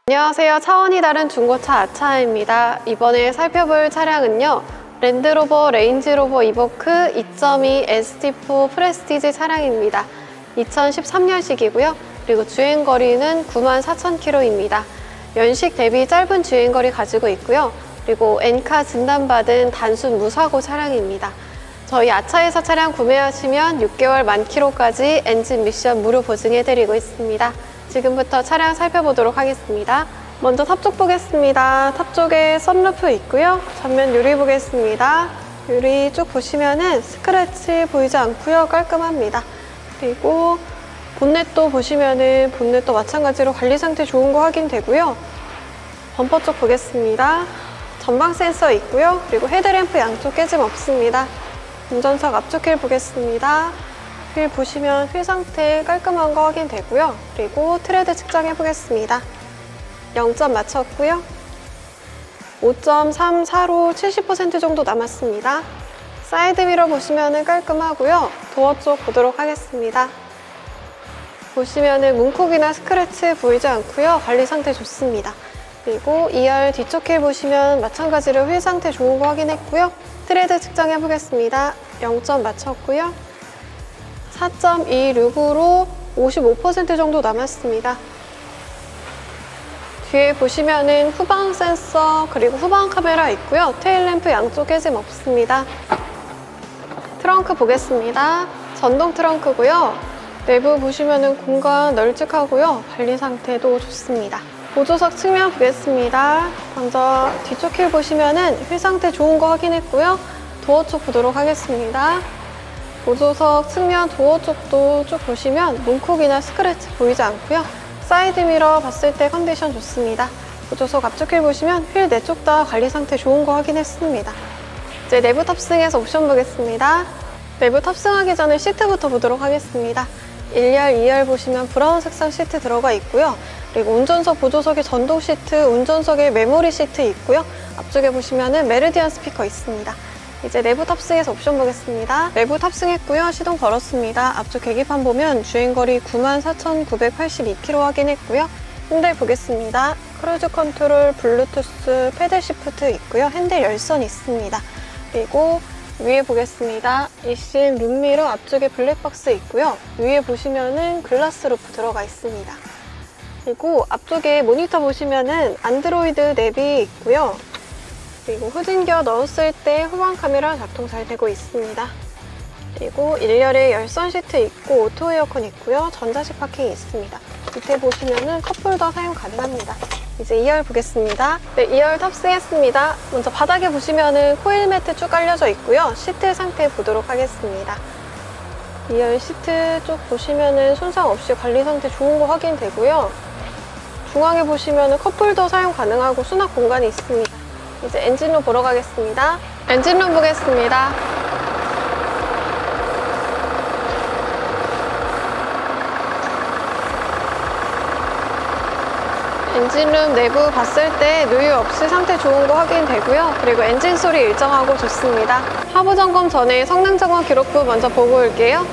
안녕하세요. 차원이 다른 중고차 아차입니다. 이번에 살펴볼 차량은요, 랜드로버 레인지로버 이보크 2.2 ST4 프레스티지 차량입니다. 2013년식이고요. 그리고 주행거리는 94,000km입니다. 연식 대비 짧은 주행거리 가지고 있고요. 그리고 엔카 진단받은 단순 무사고 차량입니다. 저희 아차에서 차량 구매하시면 6개월 만 킬로까지 엔진 미션 무료 보증해드리고 있습니다. 지금부터 차량 살펴보도록 하겠습니다. 먼저 탑 쪽 보겠습니다. 탑 쪽에 썬루프 있고요. 전면 유리 보겠습니다. 유리 쭉 보시면은 스크래치 보이지 않고요. 깔끔합니다. 그리고 본넷도 보시면은 본넷도 마찬가지로 관리 상태 좋은 거 확인되고요. 범퍼 쪽 보겠습니다. 전방 센서 있고요. 그리고 헤드램프 양쪽 깨짐 없습니다. 운전석 앞쪽 휠 보겠습니다. 휠 보시면 휠 상태 깔끔한 거 확인되고요. 그리고 트레드 측정해 보겠습니다. 0점 맞췄고요. 5.34로 70% 정도 남았습니다. 사이드 미러 보시면 깔끔하고요. 도어 쪽 보도록 하겠습니다. 보시면은 문콕이나 스크래치 보이지 않고요. 관리 상태 좋습니다. 그리고 2열 뒤쪽 휠 보시면 마찬가지로 휠 상태 좋은 거 확인했고요. 트레드 측정해 보겠습니다. 0점 맞췄고요. 4.26으로 55% 정도 남았습니다. 뒤에 보시면은 후방 센서 그리고 후방 카메라 있고요. 테일램프 양쪽 깨짐 없습니다. 트렁크 보겠습니다. 전동 트렁크고요. 내부 보시면은 공간 널찍하고요. 관리 상태도 좋습니다. 보조석 측면 보겠습니다. 먼저 뒤쪽 휠 보시면은 휠 상태 좋은 거 확인했고요. 도어 쪽 보도록 하겠습니다. 보조석 측면 도어 쪽도 쭉 보시면 문콕이나 스크래치 보이지 않고요. 사이드 미러 봤을 때 컨디션 좋습니다. 보조석 앞쪽 휠 보시면 휠 4쪽 다 관리 상태 좋은 거 확인했습니다. 이제 내부 탑승해서 옵션 보겠습니다. 내부 탑승하기 전에 시트부터 보도록 하겠습니다. 1열, 2열 보시면 브라운 색상 시트 들어가 있고요. 그리고 운전석, 보조석에 전동 시트, 운전석에 메모리 시트 있고요. 앞쪽에 보시면은 메르디안 스피커 있습니다. 이제 내부 탑승해서 옵션 보겠습니다. 내부 탑승했고요. 시동 걸었습니다. 앞쪽 계기판 보면 주행거리 94,982km 확인했고요. 핸들 보겠습니다. 크루즈 컨트롤, 블루투스, 패들 시프트 있고요. 핸들 열선 있습니다. 그리고 위에 보겠습니다. 이심 룸미러 앞쪽에 블랙박스 있고요. 위에 보시면은 글라스 루프 들어가 있습니다. 그리고 앞쪽에 모니터 보시면은 안드로이드 내비 있고요. 그리고 후진기어 넣었을 때 후방 카메라 작동 잘 되고 있습니다. 그리고 1열에 열선 시트 있고 오토 에어컨 있고요. 전자식 파킹이 있습니다. 밑에 보시면은 컵홀더 사용 가능합니다. 이제 2열 보겠습니다. 네, 2열 탑승했습니다. 먼저 바닥에 보시면은 코일 매트 쭉 깔려져 있고요. 시트 상태 보도록 하겠습니다. 2열 시트 쪽 보시면은 손상 없이 관리 상태 좋은 거 확인되고요. 중앙에 보시면은 컵홀더 사용 가능하고 수납 공간이 있습니다. 이제 엔진룸 보러 가겠습니다. 엔진룸 보겠습니다. 엔진룸 내부 봤을 때 누유 없이 상태 좋은 거 확인되고요. 그리고 엔진 소리 일정하고 좋습니다. 하부 점검 전에 성능 점검 기록부 먼저 보고 올게요.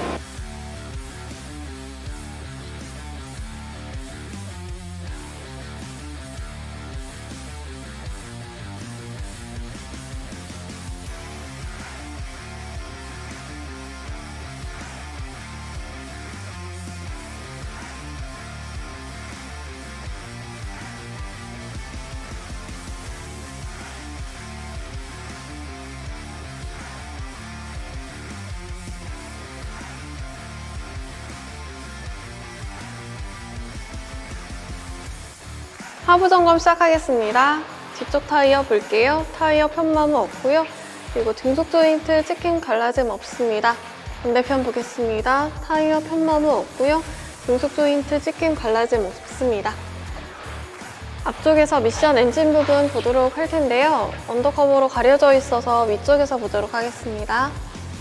하부 점검 시작하겠습니다. 뒤쪽 타이어 볼게요. 타이어 편마모 없고요. 그리고 등속 조인트 찍힘 갈라짐 없습니다. 반대편 보겠습니다. 타이어 편마모 없고요. 등속 조인트 찍힘 갈라짐 없습니다. 앞쪽에서 미션 엔진 부분 보도록 할 텐데요. 언더커버로 가려져 있어서 위쪽에서 보도록 하겠습니다.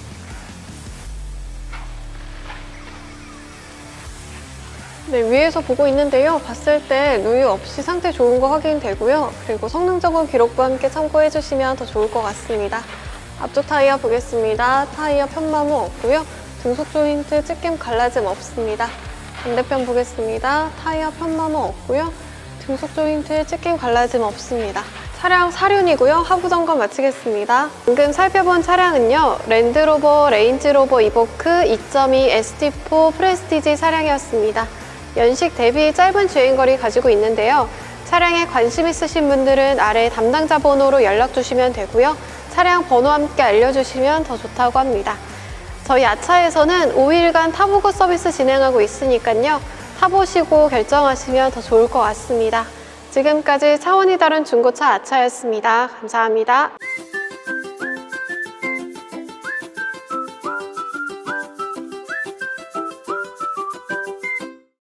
네, 위에서 보고 있는데요. 봤을 때 누유 없이 상태 좋은 거 확인되고요. 그리고 성능 점검 기록과 함께 참고해 주시면 더 좋을 것 같습니다. 앞쪽 타이어 보겠습니다. 타이어 편마모 없고요. 등속 조인트 찍힘 갈라짐 없습니다. 반대편 보겠습니다. 타이어 편마모 없고요. 등속 조인트에 찢김 갈라짐 없습니다. 차량 사륜이고요. 하부 점검 마치겠습니다. 방금 살펴본 차량은요, 랜드로버 레인지로버 이보크 2.2 ST4 프레스티지 차량이었습니다. 연식 대비 짧은 주행거리 가지고 있는데요. 차량에 관심 있으신 분들은 아래 담당자 번호로 연락 주시면 되고요. 차량 번호 함께 알려주시면 더 좋다고 합니다. 저희 아차에서는 5일간 타보고 서비스 진행하고 있으니까요. 타보시고 결정하시면 더 좋을 것 같습니다. 지금까지 차원이 다른 중고차 아차였습니다. 감사합니다.